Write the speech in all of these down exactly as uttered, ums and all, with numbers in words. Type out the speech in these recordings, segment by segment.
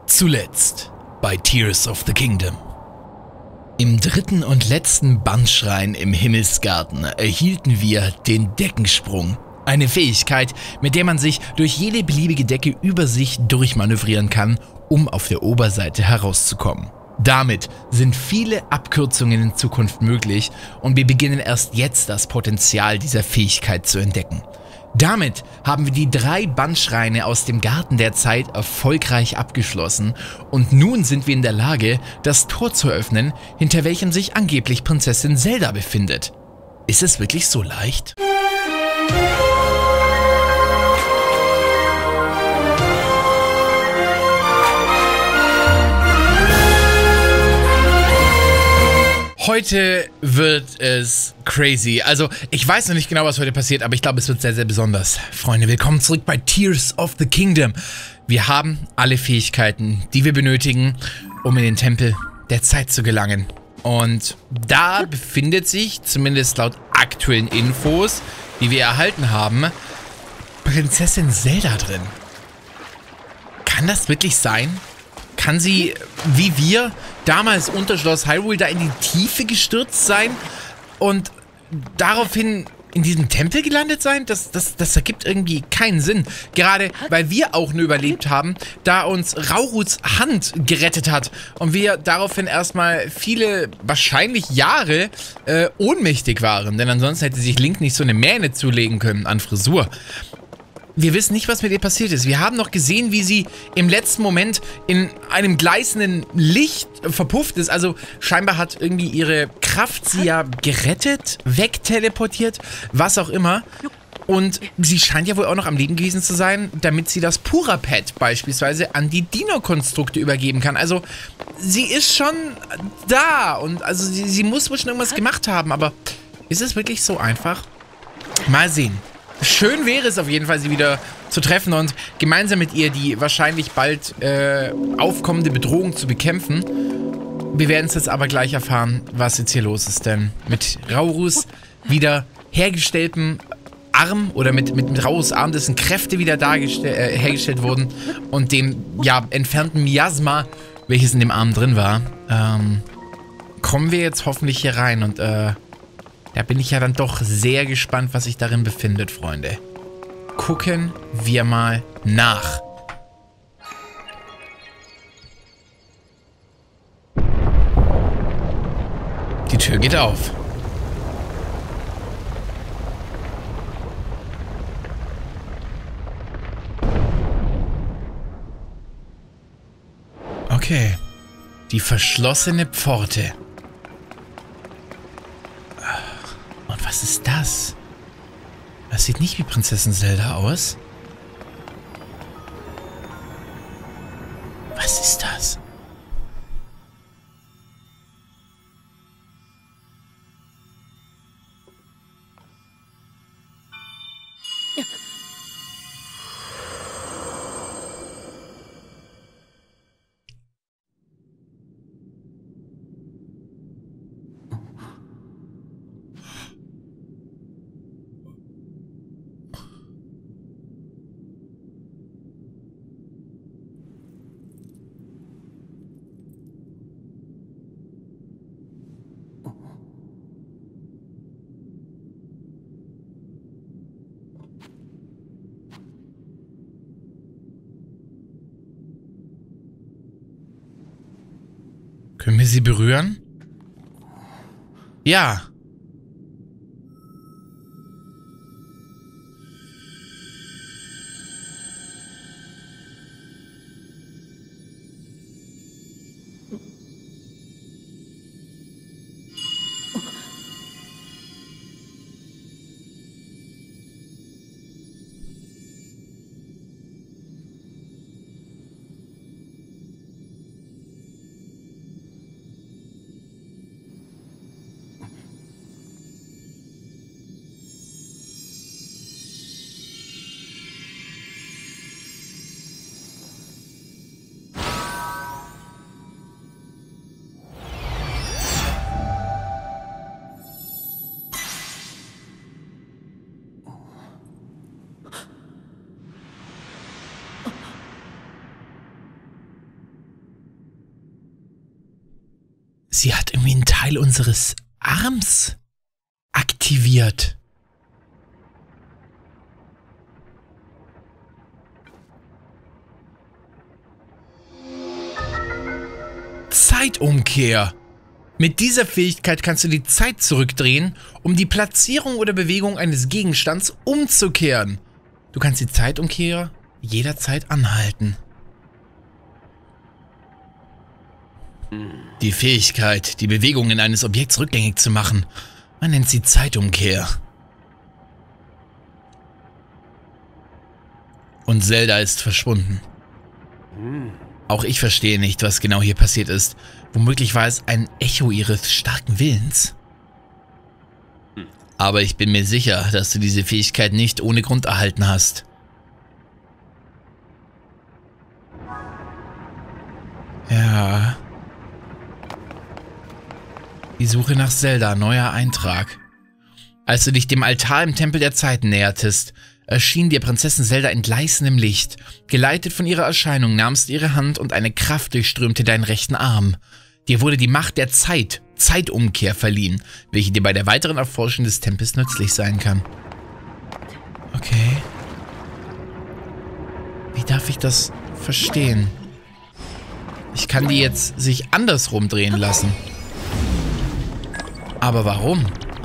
Zuletzt bei Tears of the Kingdom. Im dritten und letzten Bandschrein im Himmelsgarten erhielten wir den Deckensprung. Eine Fähigkeit, mit der man sich durch jede beliebige Decke über sich durchmanövrieren kann, um auf der Oberseite herauszukommen. Damit sind viele Abkürzungen in Zukunft möglich und wir beginnen erst jetzt das Potenzial dieser Fähigkeit zu entdecken. Damit haben wir die drei Bandschreine aus dem Garten der Zeit erfolgreich abgeschlossen und nun sind wir in der Lage, das Tor zu öffnen, hinter welchem sich angeblich Prinzessin Zelda befindet. Ist es wirklich so leicht? Heute wird es crazy. Also, ich weiß noch nicht genau, was heute passiert, aber ich glaube, es wird sehr, sehr besonders. Freunde, willkommen zurück bei Tears of the Kingdom. Wir haben alle Fähigkeiten, die wir benötigen, um in den Tempel der Zeit zu gelangen. Und da befindet sich, zumindest laut aktuellen Infos, die wir erhalten haben, Prinzessin Zelda drin. Kann das wirklich sein? Kann sie, wie wir, damals unter Schloss Hyrule da in die Tiefe gestürzt sein und daraufhin in diesem Tempel gelandet sein? Das, das, das ergibt irgendwie keinen Sinn. Gerade weil wir auch nur überlebt haben, da uns Rauruts Hand gerettet hat und wir daraufhin erstmal viele, wahrscheinlich Jahre, äh, ohnmächtig waren. Denn ansonsten hätte sich Link nicht so eine Mähne zulegen können an Frisur. Wir wissen nicht, was mit ihr passiert ist. Wir haben noch gesehen, wie sie im letzten Moment in einem gleißenden Licht verpufft ist. Also scheinbar hat irgendwie ihre Kraft sie ja gerettet, wegteleportiert, was auch immer. Und sie scheint ja wohl auch noch am Leben gewesen zu sein, damit sie das Pura-Pad beispielsweise an die Dino-Konstrukte übergeben kann. Also sie ist schon da und also sie, sie muss wohl schon irgendwas gemacht haben. Aber ist es wirklich so einfach? Mal sehen. Schön wäre es auf jeden Fall, sie wieder zu treffen und gemeinsam mit ihr die wahrscheinlich bald äh, aufkommende Bedrohung zu bekämpfen. Wir werden es jetzt aber gleich erfahren, was jetzt hier los ist, denn mit Raurus wieder hergestelltem Arm oder mit, mit, mit Raurus Arm, dessen Kräfte wieder äh, hergestellt wurden und dem ja entfernten Miasma, welches in dem Arm drin war, ähm, kommen wir jetzt hoffentlich hier rein und äh, da bin ich ja dann doch sehr gespannt, was sich darin befindet, Freunde. Gucken wir mal nach. Die Tür geht auf. Okay. Die verschlossene Pforte. Was ist das? Das sieht nicht wie Prinzessin Zelda aus. Was ist das? Können wir sie berühren? Ja. Sie hat irgendwie einen Teil unseres Arms aktiviert. Zeitumkehr. Mit dieser Fähigkeit kannst du die Zeit zurückdrehen, um die Platzierung oder Bewegung eines Gegenstands umzukehren. Du kannst die Zeitumkehr jederzeit anhalten. Die Fähigkeit, die Bewegungen eines Objekts rückgängig zu machen. Man nennt sie Zeitumkehr. Und Zelda ist verschwunden. Auch ich verstehe nicht, was genau hier passiert ist. Womöglich war es ein Echo ihres starken Willens. Aber ich bin mir sicher, dass du diese Fähigkeit nicht ohne Grund erhalten hast. Ja. Die Suche nach Zelda, neuer Eintrag. Als du dich dem Altar im Tempel der Zeiten nähertest, erschien dir Prinzessin Zelda in gleißendem Licht. Geleitet von ihrer Erscheinung nahmst du ihre Hand und eine Kraft durchströmte deinen rechten Arm. Dir wurde die Macht der Zeit, Zeitumkehr verliehen, welche dir bei der weiteren Erforschung des Tempels nützlich sein kann. Okay. Wie darf ich das verstehen? Ich kann die jetzt sich andersrum drehen lassen. Aber warum?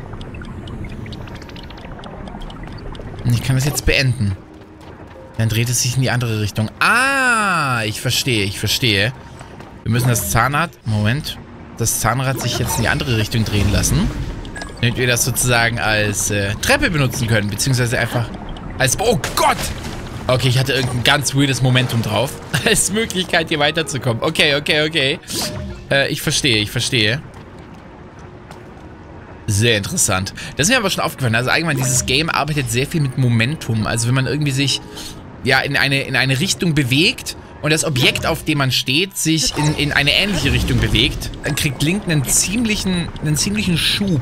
Ich kann das jetzt beenden. Dann dreht es sich in die andere Richtung. Ah, ich verstehe, ich verstehe. Wir müssen das Zahnrad... Moment. Das Zahnrad sich jetzt in die andere Richtung drehen lassen. Damit wir das sozusagen als äh, Treppe benutzen können. Beziehungsweise einfach als... Oh Gott! Okay, ich hatte irgendein ganz weirdes Momentum drauf. Als Möglichkeit, hier weiterzukommen. Okay, okay, okay. Äh, ich verstehe, ich verstehe. Sehr interessant. Das ist mir aber schon aufgefallen. Also allgemein, dieses Game arbeitet sehr viel mit Momentum. Also wenn man irgendwie sich ja in eine, in eine Richtung bewegt und das Objekt, auf dem man steht, sich in, in eine ähnliche Richtung bewegt, dann kriegt Link einen ziemlichen, einen ziemlichen Schub.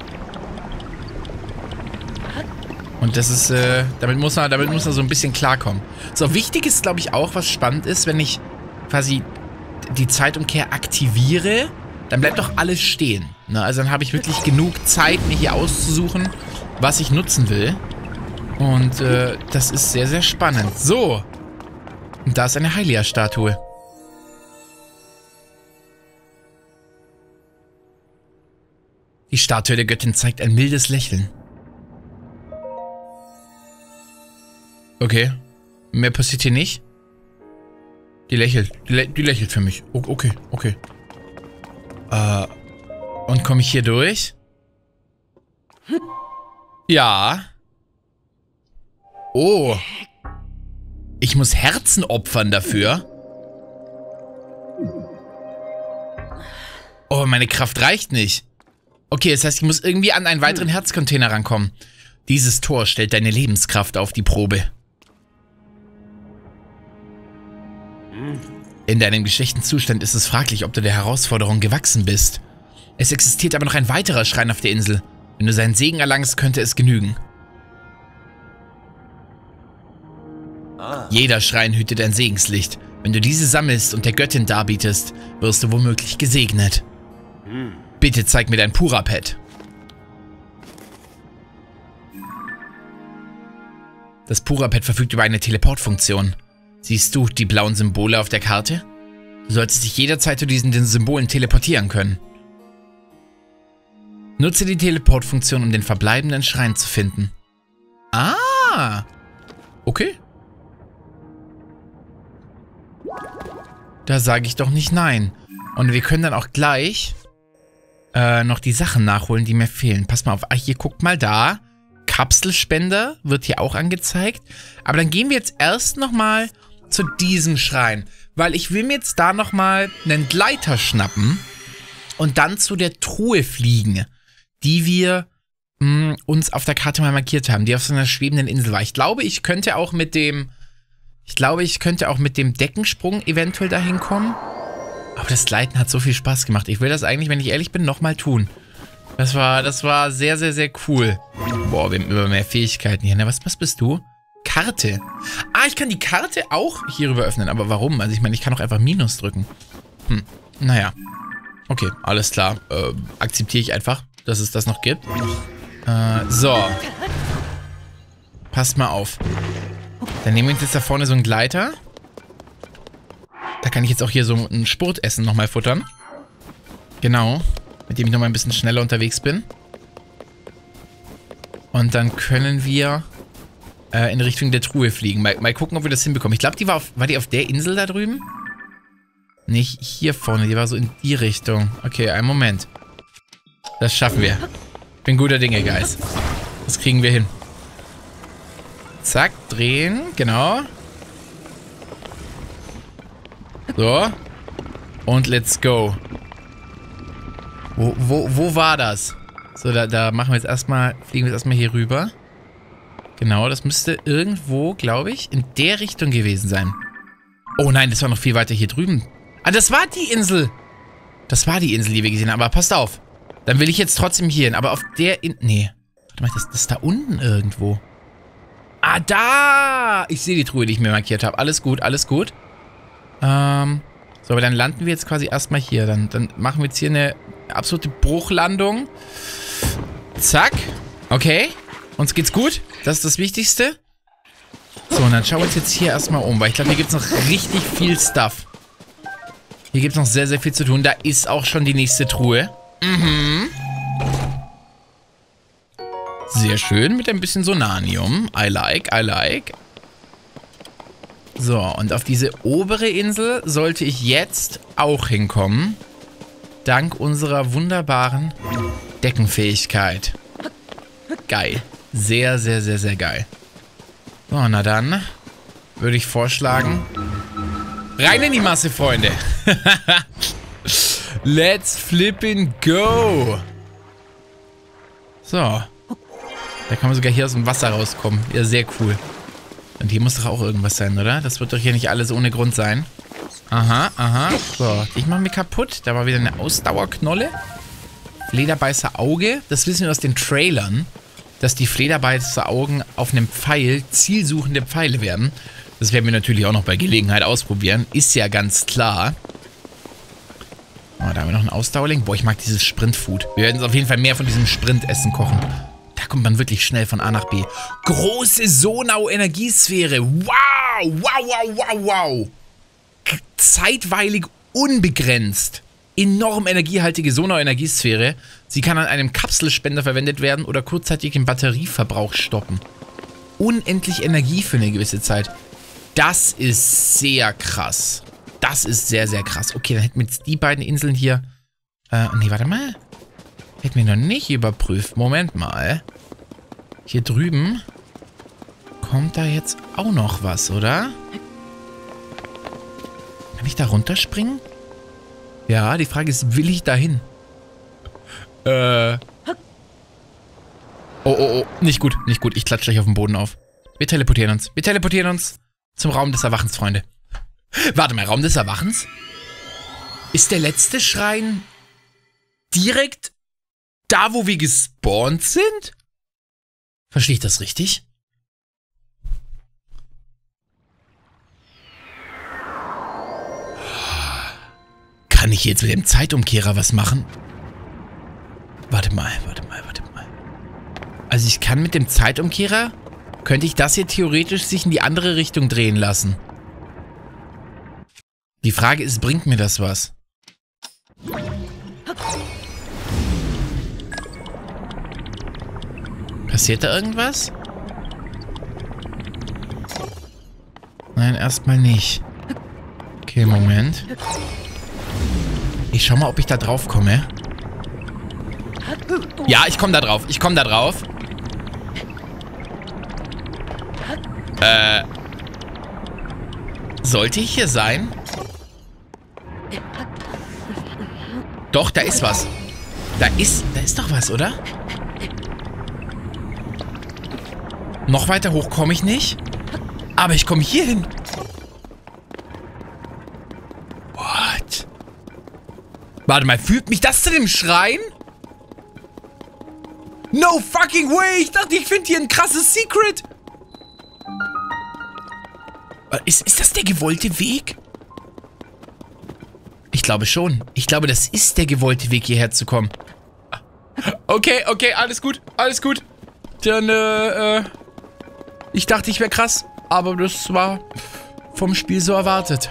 Und das ist, äh, damit muss man, damit muss man so ein bisschen klarkommen. So, wichtig ist, glaube ich, auch, was spannend ist, wenn ich quasi die Zeitumkehr aktiviere, dann bleibt doch alles stehen. Ne? Also dann habe ich wirklich genug Zeit, mir hier auszusuchen, was ich nutzen will. Und äh, das ist sehr, sehr spannend. So. Und da ist eine Hylia-Statue. Die Statue der Göttin zeigt ein mildes Lächeln. Okay. Mehr passiert hier nicht. Die lächelt. Die, lä die lächelt für mich. O okay, okay. Äh, und komme ich hier durch? Ja. Oh. Ich muss Herzen opfern dafür. Oh, meine Kraft reicht nicht. Okay, das heißt, ich muss irgendwie an einen weiteren Herzcontainer rankommen. Dieses Tor stellt deine Lebenskraft auf die Probe. In deinem geschwächten Zustand ist es fraglich, ob du der Herausforderung gewachsen bist. Es existiert aber noch ein weiterer Schrein auf der Insel. Wenn du seinen Segen erlangst, könnte es genügen. Jeder Schrein hütet ein Segenslicht. Wenn du diese sammelst und der Göttin darbietest, wirst du womöglich gesegnet. Bitte zeig mir dein Pura-Pad. Das Pura-Pad verfügt über eine Teleportfunktion. Siehst du die blauen Symbole auf der Karte? Du solltest dich jederzeit zu diesen Symbolen teleportieren können. Nutze die Teleportfunktion, um den verbleibenden Schrein zu finden. Ah! Okay. Da sage ich doch nicht nein. Und wir können dann auch gleich äh, noch die Sachen nachholen, die mir fehlen. Pass mal auf. Ah, hier, guckt mal da. Kapselspender wird hier auch angezeigt. Aber dann gehen wir jetzt erst nochmal zu diesem Schrein. Weil ich will mir jetzt da nochmal einen Gleiter schnappen und dann zu der Truhe fliegen, die wir mh, uns auf der Karte mal markiert haben, die auf so einer schwebenden Insel war. Ich glaube, ich könnte auch mit dem Ich glaube, ich könnte auch mit dem Deckensprung eventuell dahin kommen. Aber das Gleiten hat so viel Spaß gemacht. Ich will das eigentlich, wenn ich ehrlich bin, nochmal tun. Das war, das war sehr, sehr, sehr cool. Boah, wir haben immer mehr Fähigkeiten hier. Ne? Was, was bist du? Karte. Ah, ich kann die Karte auch hierüber öffnen. Aber warum? Also ich meine, ich kann auch einfach Minus drücken. Hm, naja. Okay, alles klar. Äh, akzeptiere ich einfach, dass es das noch gibt. Äh, so. Passt mal auf. Dann nehmen wir uns jetzt da vorne so einen Gleiter. Da kann ich jetzt auch hier so ein Sportessen nochmal futtern. Genau. Mit dem ich nochmal ein bisschen schneller unterwegs bin. Und dann können wir äh, in Richtung der Truhe fliegen. Mal, mal gucken, ob wir das hinbekommen. Ich glaube, die war auf, war die auf der Insel da drüben? Nicht hier vorne, die war so in die Richtung. Okay, einen Moment. Das schaffen wir. Bin guter Dinge, Guys. Das kriegen wir hin. Zack, drehen, genau. So. Und let's go. Wo, wo, wo war das? So, da, da machen wir jetzt erstmal, fliegen wir jetzt erstmal hier rüber. Genau, das müsste irgendwo, glaube ich, in der Richtung gewesen sein. Oh nein, das war noch viel weiter hier drüben. Ah, das war die Insel. Das war die Insel, die wir gesehen haben. Aber passt auf. Dann will ich jetzt trotzdem hier hin. Aber auf der In... Nee. Warte mal, das, das ist da unten irgendwo. Ah, da! Ich sehe die Truhe, die ich mir markiert habe. Alles gut, alles gut. Ähm... So, aber dann landen wir jetzt quasi erstmal hier. Dann, dann machen wir jetzt hier eine absolute Bruchlandung. Zack. Okay. Uns geht's gut. Das ist das Wichtigste. So, und dann schauen wir uns jetzt hier erstmal um. Weil ich glaube, hier gibt es noch richtig viel Stuff. Hier gibt es noch sehr, sehr viel zu tun. Da ist auch schon die nächste Truhe. Mhm. Sehr schön mit ein bisschen Sonanium. I like, I like. So, und auf diese obere Insel sollte ich jetzt auch hinkommen. Dank unserer wunderbaren Deckenfähigkeit. Geil. Sehr, sehr, sehr, sehr geil. So, na dann würde ich vorschlagen... Rein in die Masse, Freunde. Let's flippin' go. So. Da kann man sogar hier aus dem Wasser rauskommen. Ja, sehr cool. Und hier muss doch auch irgendwas sein, oder? Das wird doch hier nicht alles ohne Grund sein. Aha, aha. So, ich mache mir kaputt. Da war wieder eine Ausdauerknolle. Flederbeißer Auge. Das wissen wir aus den Trailern. Dass die Flederbeißer Augen auf einem Pfeil zielsuchende Pfeile werden. Das werden wir natürlich auch noch bei Gelegenheit ausprobieren. Ist ja ganz klar. Oh, da haben wir noch einen Ausdauerling. Boah, ich mag dieses Sprintfood. Wir werden uns auf jeden Fall mehr von diesem Sprintessen kochen. Da kommt man wirklich schnell von A nach B. Große Sonau-Energiesphäre. Wow, wow, wow, wow, wow. Zeitweilig unbegrenzt. Enorm energiehaltige Sonau-Energiesphäre. Sie kann an einem Kapselspender verwendet werden oder kurzzeitig den Batterieverbrauch stoppen. Unendlich Energie für eine gewisse Zeit. Das ist sehr krass. Das ist sehr, sehr krass. Okay, dann hätten wir jetzt die beiden Inseln hier... Äh, nee, warte mal. Hätten wir noch nicht überprüft. Moment mal. Hier drüben kommt da jetzt auch noch was, oder? Kann ich da runterspringen? Ja, die Frage ist, will ich da hin? Äh... Oh, oh, oh. Nicht gut, nicht gut. Ich klatsche gleich auf den Boden auf. Wir teleportieren uns. Wir teleportieren uns zum Raum des Erwachens, Freunde. Warte mal, Raum des Erwachens? Ist der letzte Schrein direkt da, wo wir gespawnt sind? Verstehe ich das richtig? Kann ich jetzt mit dem Zeitumkehrer was machen? Warte mal, warte mal, warte mal. Also ich kann mit dem Zeitumkehrer... Könnte ich das hier theoretisch sich in die andere Richtung drehen lassen? Die Frage ist, bringt mir das was? Passiert da irgendwas? Nein, erstmal nicht. Okay, Moment. Ich schau mal, ob ich da drauf komme. Ja, ich komme da drauf. Ich komme da drauf. Äh. Sollte ich hier sein? Doch, da ist was. Da ist, da ist doch was, oder? Noch weiter hoch komme ich nicht. Aber ich komme hier hin. What? Warte mal, führt mich das zu dem Schrein? No fucking way! Ich dachte, ich finde hier ein krasses Secret. Ist, ist das der gewollte Weg? Ich glaube schon. Ich glaube, das ist der gewollte Weg, hierher zu kommen. Okay, okay, alles gut, alles gut. Dann, äh, äh ich dachte, ich wäre krass, aber das war vom Spiel so erwartet.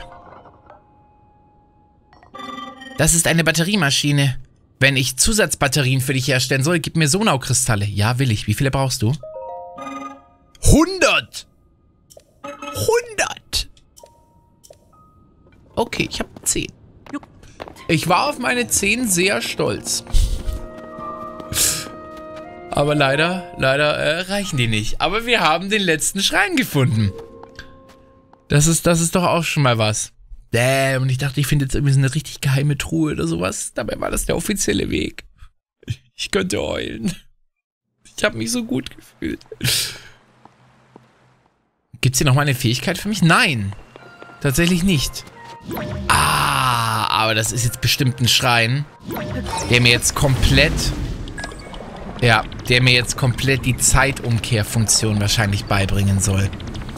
Das ist eine Batteriemaschine. Wenn ich Zusatzbatterien für dich herstellen soll, gib mir Sonau-Kristalle. Ja, will ich. Wie viele brauchst du? hundert! hundert! Okay, ich habe zehn. Ich war auf meine zehn sehr stolz. Aber leider, leider äh, reichen die nicht. Aber wir haben den letzten Schrein gefunden. Das ist, das ist doch auch schon mal was. Damn, und ich dachte, ich finde jetzt irgendwie so eine richtig geheime Truhe oder sowas. Dabei war das der offizielle Weg. Ich könnte heulen. Ich habe mich so gut gefühlt. Gibt's hier nochmal eine Fähigkeit für mich? Nein. Tatsächlich nicht. Ah, aber das ist jetzt bestimmt ein Schrein, der mir jetzt komplett... Ja, der mir jetzt komplett die Zeitumkehrfunktion wahrscheinlich beibringen soll.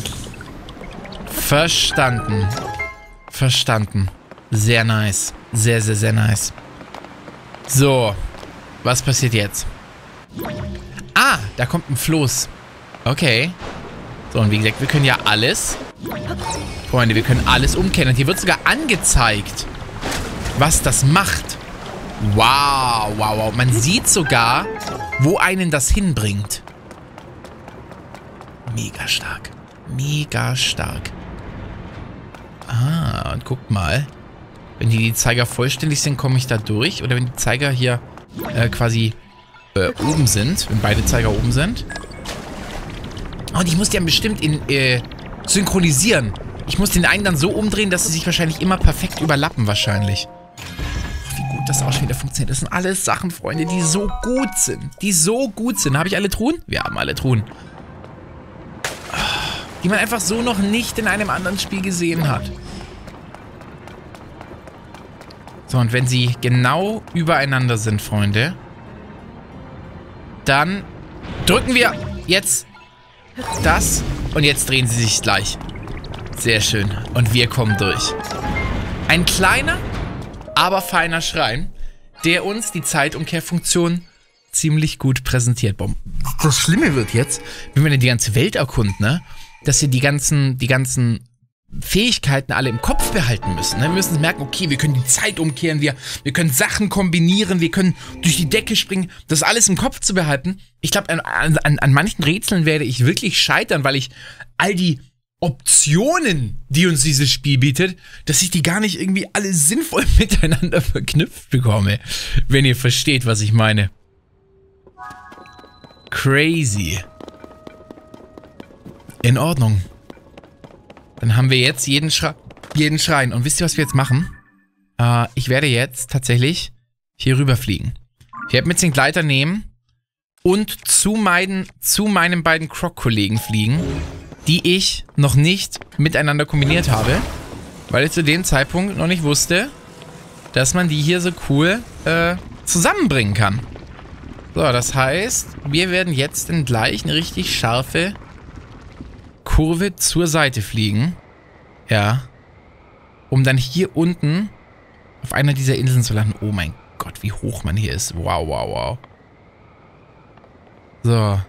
Verstanden. Verstanden. Sehr nice. Sehr, sehr, sehr nice. So. Was passiert jetzt? Ah, da kommt ein Floß. Okay. So, und wie gesagt, wir können ja alles... Freunde, wir können alles umkehren. Und hier wird sogar angezeigt, was das macht. Wow, wow, wow. Man sieht sogar, wo einen das hinbringt. Mega stark. Mega stark. Ah, und guckt mal. Wenn hier die Zeiger vollständig sind, komme ich da durch. Oder wenn die Zeiger hier äh, quasi äh, oben sind. Wenn beide Zeiger oben sind. Und ich muss die dann bestimmt in, äh, synchronisieren. Ich muss den einen dann so umdrehen, dass sie sich wahrscheinlich immer perfekt überlappen, wahrscheinlich. Oh, wie gut das auch schon wieder funktioniert. Das sind alles Sachen, Freunde, die so gut sind. Die so gut sind. Habe ich alle Truhen? Wir haben alle Truhen. Die man einfach so noch nicht in einem anderen Spiel gesehen hat. So, und wenn sie genau übereinander sind, Freunde, dann drücken wir jetzt das und jetzt drehen sie sich gleich. Sehr schön. Und wir kommen durch. Ein kleiner, aber feiner Schrein, der uns die Zeitumkehrfunktion ziemlich gut präsentiert. Boah, das Schlimme wird jetzt, wenn wir denn die ganze Welt erkunden, ne? Dass wir die ganzen, die ganzen Fähigkeiten alle im Kopf behalten müssen. Ne? Wir müssen merken, okay, wir können die Zeit umkehren, wir, wir können Sachen kombinieren, wir können durch die Decke springen. Das alles im Kopf zu behalten. Ich glaube, an, an, an manchen Rätseln werde ich wirklich scheitern, weil ich all die Optionen, die uns dieses Spiel bietet, dass ich die gar nicht irgendwie alle sinnvoll miteinander verknüpft bekomme. Wenn ihr versteht, was ich meine. Crazy. In Ordnung. Dann haben wir jetzt jeden, Schre jeden Schrein. Und wisst ihr, was wir jetzt machen? Äh, ich werde jetzt tatsächlich hier rüberfliegen. Ich werde mit den Gleiter nehmen und zu meinen, zu meinen beiden Croc-Kollegen fliegen, die ich noch nicht miteinander kombiniert habe, weil ich zu dem Zeitpunkt noch nicht wusste, dass man die hier so cool äh, zusammenbringen kann. So, das heißt, wir werden jetzt dann gleich eine richtig scharfe Kurve zur Seite fliegen. Ja. Um dann hier unten auf einer dieser Inseln zu landen. Oh mein Gott, wie hoch man hier ist. Wow, wow, wow. So.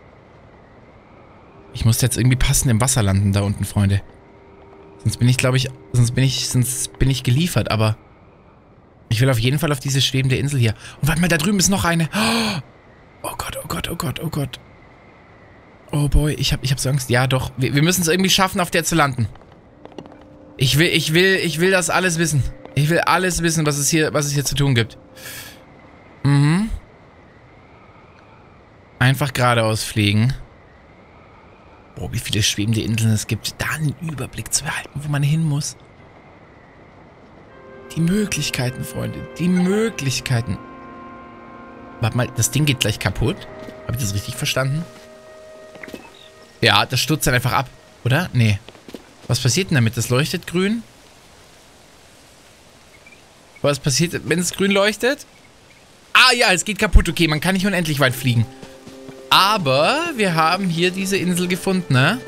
Ich muss jetzt irgendwie passend im Wasser landen da unten, Freunde. Sonst bin ich, glaube ich, sonst bin ich, sonst bin ich geliefert, aber ich will auf jeden Fall auf diese schwebende Insel hier. Und warte mal, da drüben ist noch eine. Oh Gott, oh Gott, oh Gott, oh Gott. Oh boy, ich hab, ich hab so Angst. Ja, doch. Wir, wir müssen es irgendwie schaffen, auf der zu landen. Ich will, ich will, ich will das alles wissen. Ich will alles wissen, was es hier, was es hier zu tun gibt. Mhm. Einfach geradeaus fliegen. Oh, wie viele schwebende Inseln es gibt. Da einen Überblick zu behalten, wo man hin muss. Die Möglichkeiten, Freunde. Die Möglichkeiten. Warte mal, das Ding geht gleich kaputt. Habe ich das richtig verstanden? Ja, das stürzt dann einfach ab. Oder? Nee. Was passiert denn damit? Das leuchtet grün. Was passiert, wenn es grün leuchtet? Ah ja, es geht kaputt. Okay, man kann nicht unendlich weit fliegen. Aber wir haben hier diese Insel gefunden, ne?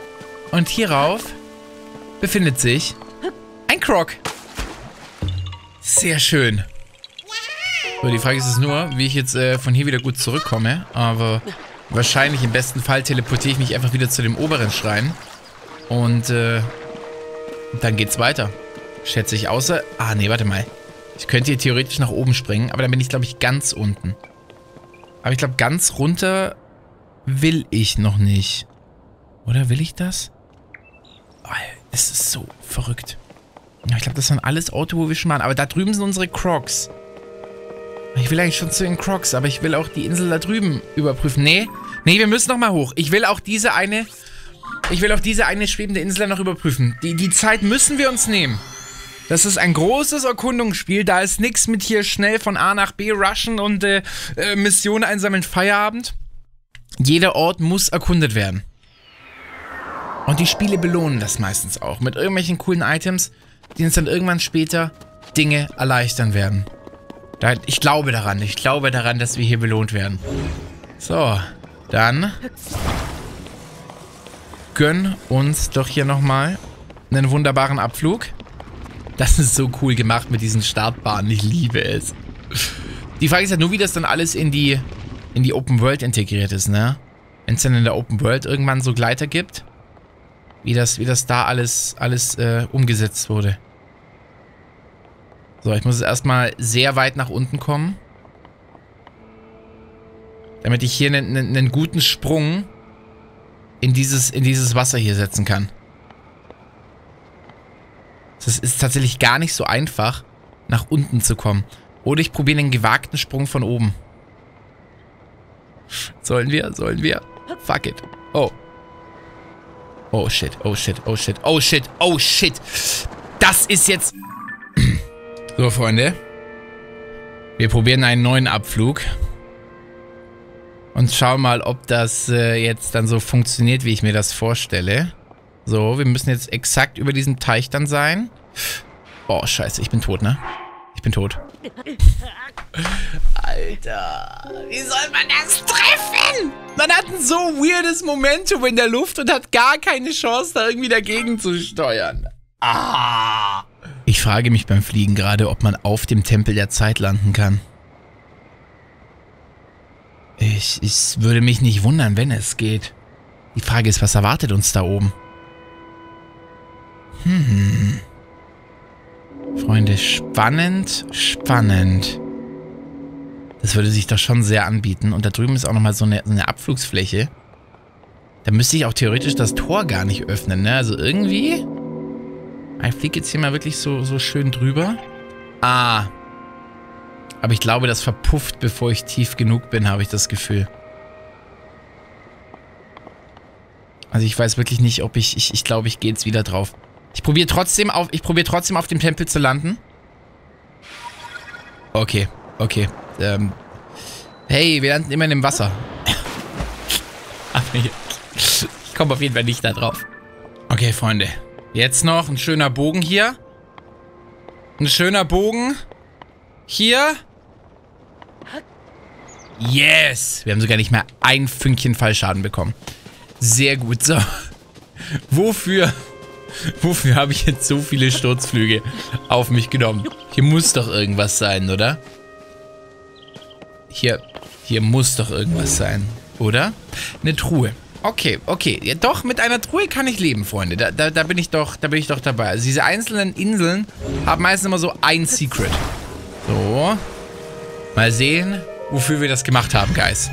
Und hierauf befindet sich ein Croc. Sehr schön. So, die Frage ist es nur, wie ich jetzt äh, von hier wieder gut zurückkomme. Aber wahrscheinlich im besten Fall teleportiere ich mich einfach wieder zu dem oberen Schrein. Und äh, dann geht's weiter. Schätze ich, außer... Ah, nee, warte mal. Ich könnte hier theoretisch nach oben springen, aber dann bin ich, glaube ich, ganz unten. Aber ich glaube, ganz runter will ich noch nicht. Oder will ich das? Oh, das ist so verrückt. Ja, ich glaube, das waren alles Orte, wo wir schon waren. Aber da drüben sind unsere Crocs. Ich will eigentlich schon zu den Crocs, aber ich will auch die Insel da drüben überprüfen. Nee, nee, wir müssen noch mal hoch. Ich will auch diese eine... Ich will auch diese eine schwebende Insel noch überprüfen. Die, die Zeit müssen wir uns nehmen. Das ist ein großes Erkundungsspiel. Da ist nichts mit hier schnell von A nach B rushen und äh, äh, Missionen einsammeln, Feierabend. Jeder Ort muss erkundet werden. Und die Spiele belohnen das meistens auch. Mit irgendwelchen coolen Items, die uns dann irgendwann später Dinge erleichtern werden. Da, ich glaube daran. Ich glaube daran, dass wir hier belohnt werden. So, dann gönn uns doch hier nochmal einen wunderbaren Abflug. Das ist so cool gemacht mit diesen Startbahnen. Ich liebe es. Die Frage ist ja nur, wie das dann alles in die, in die Open World integriert ist, ne? Wenn es dann in der Open World irgendwann so Gleiter gibt. Wie das, wie das da alles, alles äh, umgesetzt wurde. So, ich muss jetzt erstmal sehr weit nach unten kommen. Damit ich hier einen, einen, einen guten Sprung in dieses, in dieses Wasser hier setzen kann. Das ist tatsächlich gar nicht so einfach, nach unten zu kommen. Oder ich probiere einen gewagten Sprung von oben. Sollen wir? Sollen wir? Fuck it. Oh. Oh shit, oh shit, oh shit, oh shit, oh shit. Das ist jetzt... So, Freunde. Wir probieren einen neuen Abflug. Und schauen mal, ob das äh, jetzt dann so funktioniert, wie ich mir das vorstelle. So, wir müssen jetzt exakt über diesem Teich dann sein. Oh, scheiße, ich bin tot, ne? Ich bin tot. Alter, wie soll man das treffen? Man hat ein so weirdes Momentum in der Luft und hat gar keine Chance, da irgendwie dagegen zu steuern. Ah. Ich frage mich beim Fliegen gerade, ob man auf dem Tempel der Zeit landen kann. Ich, ich würde mich nicht wundern, wenn es geht. Die Frage ist, was erwartet uns da oben? Hm. Freunde, spannend, spannend. Das würde sich doch schon sehr anbieten. Und da drüben ist auch nochmal so eine, so eine Abflugsfläche. Da müsste ich auch theoretisch das Tor gar nicht öffnen, ne? Also irgendwie... Ich fliege jetzt hier mal wirklich so, so schön drüber. Ah. Aber ich glaube, das verpufft, bevor ich tief genug bin, habe ich das Gefühl. Also ich weiß wirklich nicht, ob ich... Ich, ich glaube, ich gehe jetzt wieder drauf. Ich probiere trotzdem auf... Ich probiere trotzdem auf dem Tempel zu landen. Okay, okay. Ähm. Hey, wir landen immer in dem Wasser. Aber ich komme auf jeden Fall nicht da drauf. Okay, Freunde. Jetzt noch ein schöner Bogen hier. Ein schöner Bogen. Hier. Yes! Wir haben sogar nicht mehr ein Fünkchen Fallschaden bekommen. Sehr gut. So. Wofür... Wofür habe ich jetzt so viele Sturzflüge auf mich genommen? Hier muss doch irgendwas sein, oder? Hier, hier muss doch irgendwas sein, oder? Eine Truhe. Okay, okay. Ja, doch, mit einer Truhe kann ich leben, Freunde. Da, da, da bin ich doch, da bin ich doch dabei. Also diese einzelnen Inseln haben meistens immer so ein Secret. So. Mal sehen, wofür wir das gemacht haben, Guys.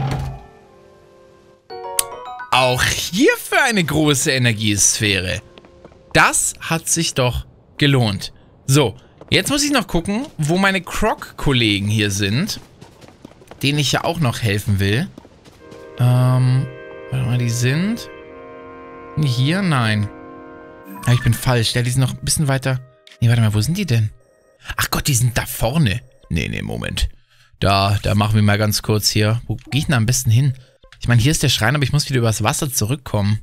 Auch hierfür eine große Energiesphäre. Das hat sich doch gelohnt. So, jetzt muss ich noch gucken, wo meine Croc-Kollegen hier sind. Denen ich ja auch noch helfen will. Ähm, warte mal, die sind... Hier? Nein. Aber ich bin falsch. Ja, die sind noch ein bisschen weiter... Nee, warte mal, wo sind die denn? Ach Gott, die sind da vorne. Nee, nee, Moment. Da, da machen wir mal ganz kurz hier. Wo gehe ich denn am besten hin? Ich meine, hier ist der Schrein, aber ich muss wieder übers Wasser zurückkommen.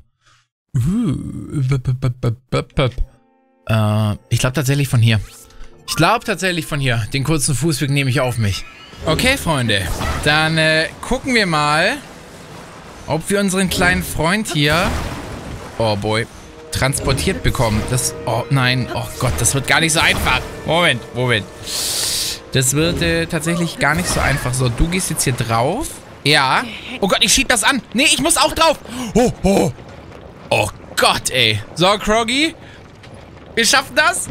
Äh, ich glaube tatsächlich von hier. Ich glaube tatsächlich von hier. Den kurzen Fußweg nehme ich auf mich. Okay, Freunde. Dann äh, gucken wir mal, ob wir unseren kleinen Freund hier... Oh boy. transportiert bekommen. Das, oh nein, oh Gott, das wird gar nicht so einfach. Moment, Moment. Das wird äh, tatsächlich gar nicht so einfach. So, du gehst jetzt hier drauf. Ja. Oh Gott, ich schieb das an. Nee, ich muss auch drauf. Oh, oh. Oh Gott, ey. So, Kroggy. Wir schaffen das.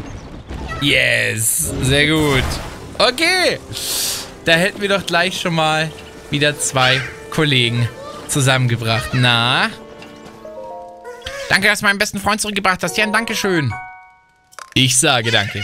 Yes. Sehr gut. Okay. Da hätten wir doch gleich schon mal wieder zwei Kollegen zusammengebracht. Na? Danke, dass du meinen besten Freund zurückgebracht hast. Ja, ein Dankeschön. Ich sage danke.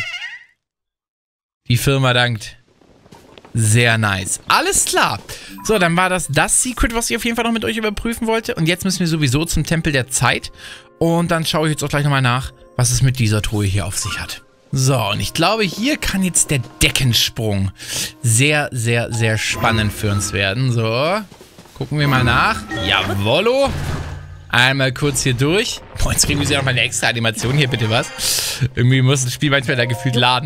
Die Firma dankt. Sehr nice. Alles klar. So, dann war das das Secret, was ich auf jeden Fall noch mit euch überprüfen wollte. Und jetzt müssen wir sowieso zum Tempel der Zeit. Und dann schaue ich jetzt auch gleich nochmal nach, was es mit dieser Truhe hier auf sich hat. So, und ich glaube, hier kann jetzt der Deckensprung sehr, sehr, sehr spannend für uns werden. So, gucken wir mal nach. Jawollo. Einmal kurz hier durch. Boah, jetzt kriegen wir ja noch mal eine extra Animation hier, bitte was. Irgendwie muss das Spiel manchmal da gefühlt laden.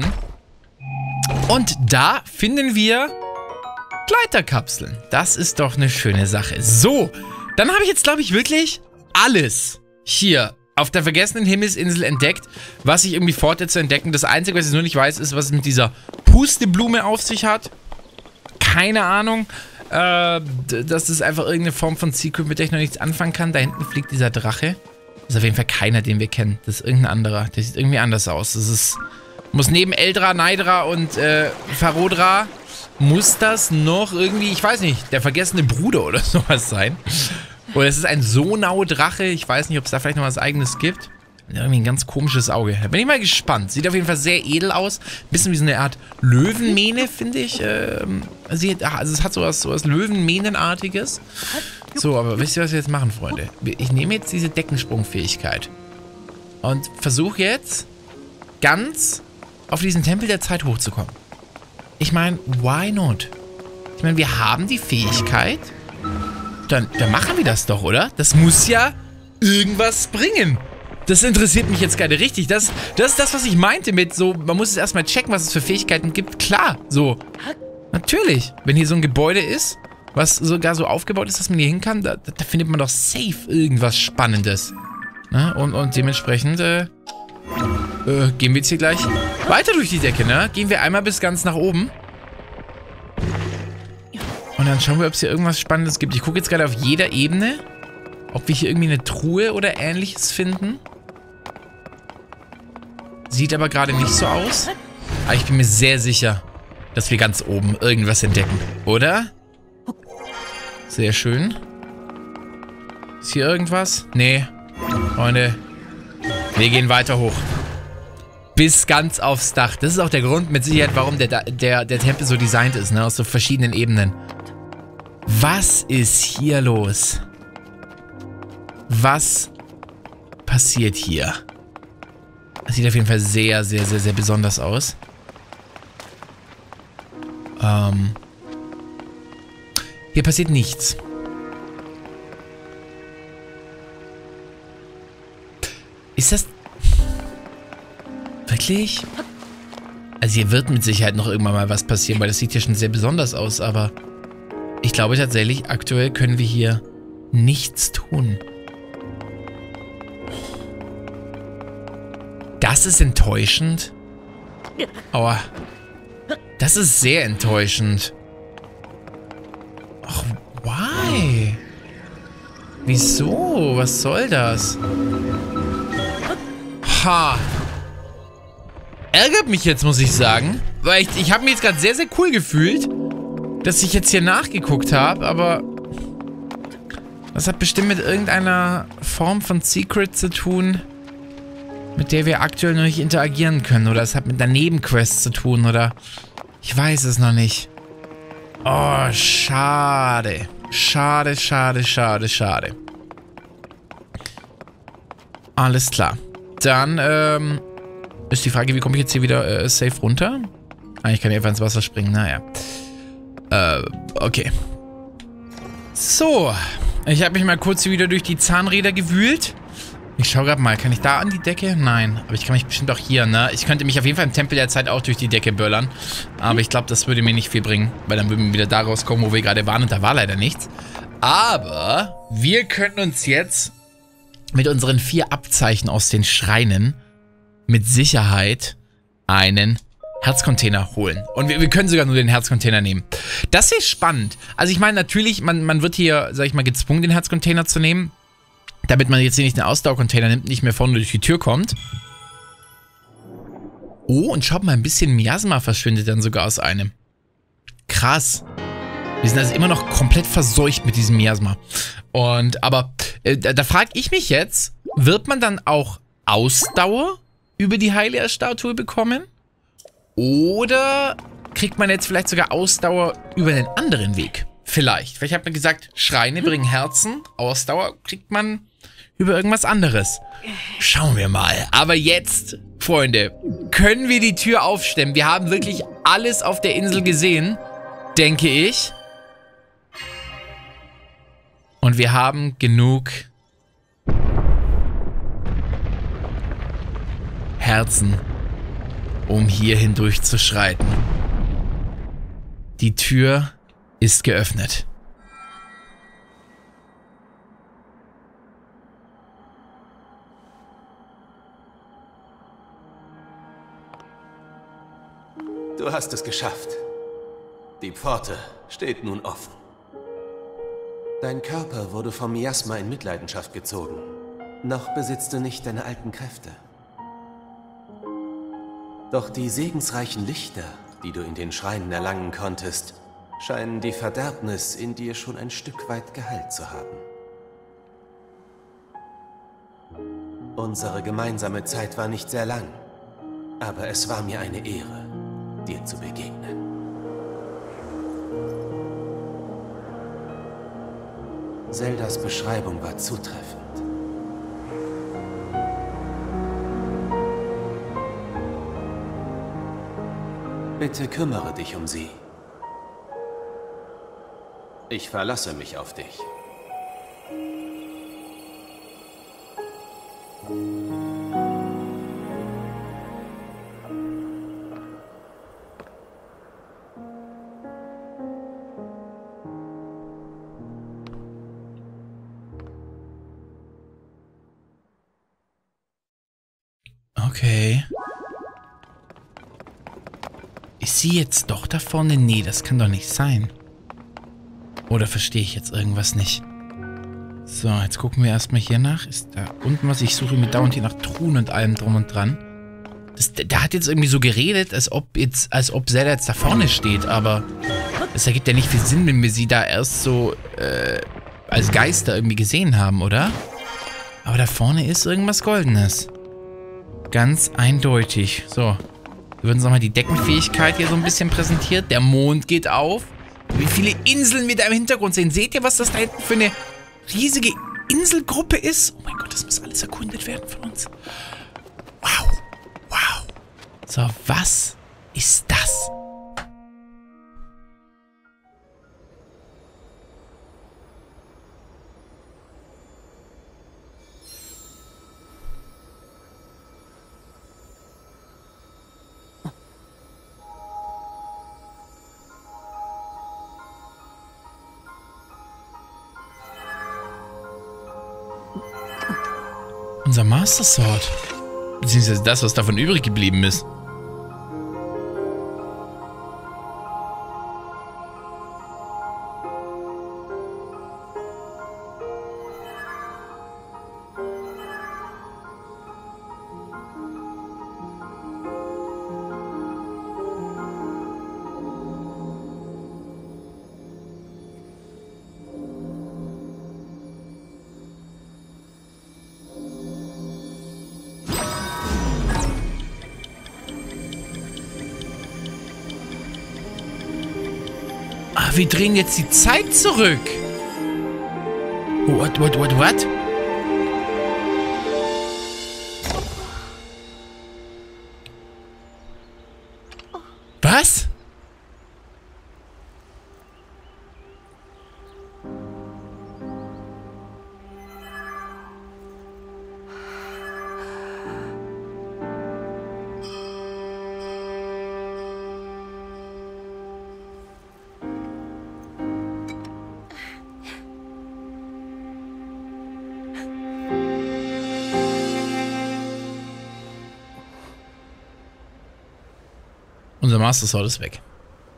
Und da finden wir Gleiterkapseln. Das ist doch eine schöne Sache. So, dann habe ich jetzt, glaube ich, wirklich alles hier auf der vergessenen Himmelsinsel entdeckt, was ich irgendwie vorhatte zu entdecken. Das Einzige, was ich nur nicht weiß, ist, was es mit dieser Pusteblume auf sich hat. Keine Ahnung. Äh, das ist einfach irgendeine Form von Secret, mit der ich noch nichts anfangen kann. Da hinten fliegt dieser Drache. Das ist auf jeden Fall keiner, den wir kennen. Das ist irgendein anderer. Der sieht irgendwie anders aus. Das ist... Muss neben Eldra, Naidra und äh, Farodra, muss das noch irgendwie, ich weiß nicht, der vergessene Bruder oder sowas sein. Oder es ist ein Sonau-Drache. Ich weiß nicht, ob es da vielleicht noch was Eigenes gibt. Irgendwie ein ganz komisches Auge. Da bin ich mal gespannt. Sieht auf jeden Fall sehr edel aus. Ein bisschen wie so eine Art Löwenmähne, finde ich. Ähm, sie, also es hat sowas, sowas Löwenmähnenartiges. So, aber wisst ihr, was wir jetzt machen, Freunde? Ich nehme jetzt diese Deckensprungfähigkeit und versuche jetzt ganz auf diesen Tempel der Zeit hochzukommen. Ich meine, why not? Ich meine, wir haben die Fähigkeit. Dann, dann machen wir das doch, oder? Das muss ja irgendwas bringen. Das interessiert mich jetzt gerade richtig. Das, das ist das, was ich meinte mit so, man muss es erstmal checken, was es für Fähigkeiten gibt. Klar, so. Natürlich. Wenn hier so ein Gebäude ist, was sogar so aufgebaut ist, dass man hier hin kann, da, da findet man doch safe irgendwas Spannendes. Na, und, und dementsprechend, äh, Äh, gehen wir jetzt hier gleich weiter durch die Decke, ne? Gehen wir einmal bis ganz nach oben. Und dann schauen wir, ob es hier irgendwas Spannendes gibt. Ich gucke jetzt gerade auf jeder Ebene, ob wir hier irgendwie eine Truhe oder Ähnliches finden. Sieht aber gerade nicht so aus. Aber ich bin mir sehr sicher, dass wir ganz oben irgendwas entdecken. Oder? Sehr schön. Ist hier irgendwas? Nee. Freunde. Wir gehen weiter hoch. Bis ganz aufs Dach. Das ist auch der Grund mit Sicherheit, warum der, der, der Tempel so designt ist, ne? Aus so verschiedenen Ebenen. Was ist hier los? Was passiert hier? Das sieht auf jeden Fall sehr, sehr, sehr, sehr besonders aus. Ähm. Hier passiert nichts. Ist das... Wirklich? Also hier wird mit Sicherheit noch irgendwann mal was passieren, weil das sieht ja schon sehr besonders aus, aber ich glaube tatsächlich, aktuell können wir hier nichts tun. Das ist enttäuschend. Aua. Das ist sehr enttäuschend. Ach, why? Wieso? Was soll das? Ha! Ärgert mich jetzt, muss ich sagen. Weil ich, ich habe mich jetzt gerade sehr, sehr cool gefühlt, dass ich jetzt hier nachgeguckt habe, aber das hat bestimmt mit irgendeiner Form von Secret zu tun, mit der wir aktuell noch nicht interagieren können. Oder es hat mit einer Nebenquest zu tun, oder ich weiß es noch nicht. Oh, schade. Schade, schade, schade, schade. Alles klar. Dann, ähm... ist die Frage, wie komme ich jetzt hier wieder äh, safe runter? Ah, ich kann hier einfach ins Wasser springen, naja. Äh, okay. So. Ich habe mich mal kurz hier wieder durch die Zahnräder gewühlt. Ich schaue gerade mal, kann ich da an die Decke? Nein, aber ich kann mich bestimmt auch hier, ne? Ich könnte mich auf jeden Fall im Tempel der Zeit auch durch die Decke böllern. Aber ich glaube, das würde mir nicht viel bringen. Weil dann würden wir wieder da rauskommen, wo wir gerade waren. Und da war leider nichts. Aber wir können uns jetzt mit unseren vier Abzeichen aus den Schreinen mit Sicherheit einen Herzcontainer holen. Und wir, wir können sogar nur den Herzcontainer nehmen. Das ist spannend. Also ich meine natürlich, man, man wird hier, sag ich mal, gezwungen, den Herzcontainer zu nehmen. Damit man jetzt hier nicht den Ausdauercontainer nimmt, nicht mehr vorne durch die Tür kommt. Oh, und schaut mal, ein bisschen Miasma verschwindet dann sogar aus einem. Krass. Wir sind also immer noch komplett verseucht mit diesem Miasma. Und, aber, äh, da, da frage ich mich jetzt, wird man dann auch Ausdauer über die Heiler-Statue bekommen? Oder kriegt man jetzt vielleicht sogar Ausdauer über einen anderen Weg? Vielleicht. Vielleicht hat man gesagt, Schreine bringen Herzen, Ausdauer kriegt man über irgendwas anderes. Schauen wir mal. Aber jetzt, Freunde, können wir die Tür aufstemmen. Wir haben wirklich alles auf der Insel gesehen, denke ich. Und wir haben genug Herzen, um hier hindurch zu schreiten. Die Tür ist geöffnet. Du hast es geschafft. Die Pforte steht nun offen. Dein Körper wurde vom Miasma in Mitleidenschaft gezogen. Noch besitzt du nicht deine alten Kräfte. Doch die segensreichen Lichter, die du in den Schreinen erlangen konntest, scheinen die Verderbnis in dir schon ein Stück weit geheilt zu haben. Unsere gemeinsame Zeit war nicht sehr lang, aber es war mir eine Ehre, dir zu begegnen. Zeldas Beschreibung war zutreffend. Bitte kümmere dich um sie. Ich verlasse mich auf dich. Okay. Ist sie jetzt doch da vorne? Nee, das kann doch nicht sein. Oder verstehe ich jetzt irgendwas nicht? So, jetzt gucken wir erstmal hier nach. Ist da unten was? Ich suche mir dauernd hier nach Truhen und allem drum und dran. Das, der hat jetzt irgendwie so geredet, als ob jetzt, als ob Zelda jetzt da vorne steht, aber das ergibt ja nicht viel Sinn, wenn wir sie da erst so äh, als Geister irgendwie gesehen haben, oder? Aber da vorne ist irgendwas Goldenes. Ganz eindeutig. So. Wir würden uns nochmal die Deckenfähigkeit hier so ein bisschen präsentiert. Der Mond geht auf. Wie viele Inseln wir da im Hintergrund sehen. Seht ihr, was das da hinten für eine riesige Inselgruppe ist? Oh mein Gott, das muss alles erkundet werden von uns. Wow. Wow. So, was ist das? Unser Master Sword. Beziehungsweise das, was davon übrig geblieben ist. Wir drehen jetzt die Zeit zurück. What, what, what, what? Was? Unser Master Sword ist weg.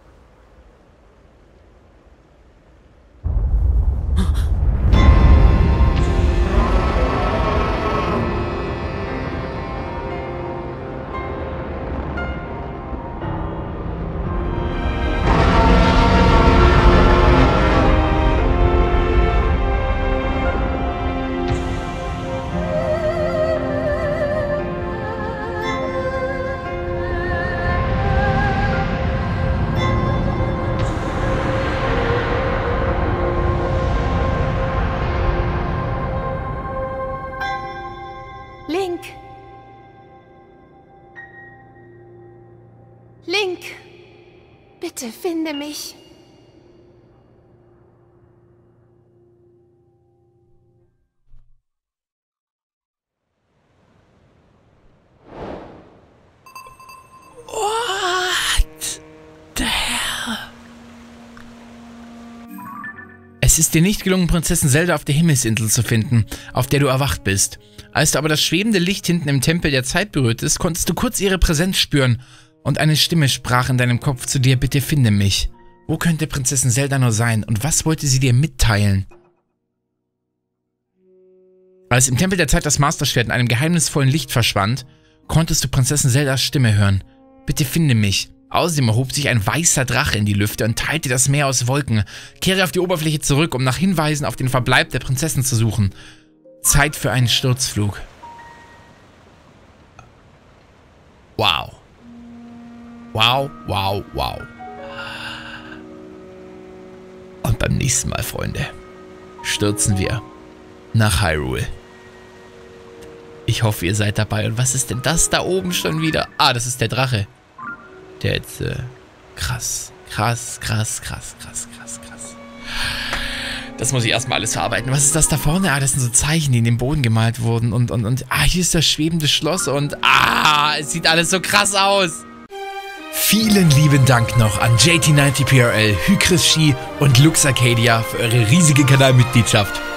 Link! Link! Bitte finde mich. What the hell? Es ist dir nicht gelungen, Prinzessin Zelda auf der Himmelsinsel zu finden, auf der du erwacht bist. Als du aber das schwebende Licht hinten im Tempel der Zeit berührtest, konntest du kurz ihre Präsenz spüren und eine Stimme sprach in deinem Kopf zu dir, bitte finde mich. Wo könnte Prinzessin Zelda nur sein und was wollte sie dir mitteilen? Als im Tempel der Zeit das Masterschwert in einem geheimnisvollen Licht verschwand, konntest du Prinzessin Zeldas Stimme hören. Bitte finde mich. Außerdem erhob sich ein weißer Drache in die Lüfte und teilte das Meer aus Wolken. Kehre auf die Oberfläche zurück, um nach Hinweisen auf den Verbleib der Prinzessin zu suchen. Zeit für einen Sturzflug. Wow. Wow, wow, wow. Und beim nächsten Mal, Freunde, stürzen wir nach Hyrule. Ich hoffe, ihr seid dabei. Und was ist denn das da oben schon wieder? Ah, das ist der Drache. Der jetzt, äh, krass, krass, krass, krass, krass, krass, krass. Das muss ich erstmal alles verarbeiten. Was ist das da vorne? Ah, das sind so Zeichen, die in den Boden gemalt wurden. Und, und, und, ah, hier ist das schwebende Schloss. Und, ah, es sieht alles so krass aus. Vielen lieben Dank noch an J T neunzig P R L, Hykris Shi und Lux Arcadia für eure riesige Kanalmitgliedschaft.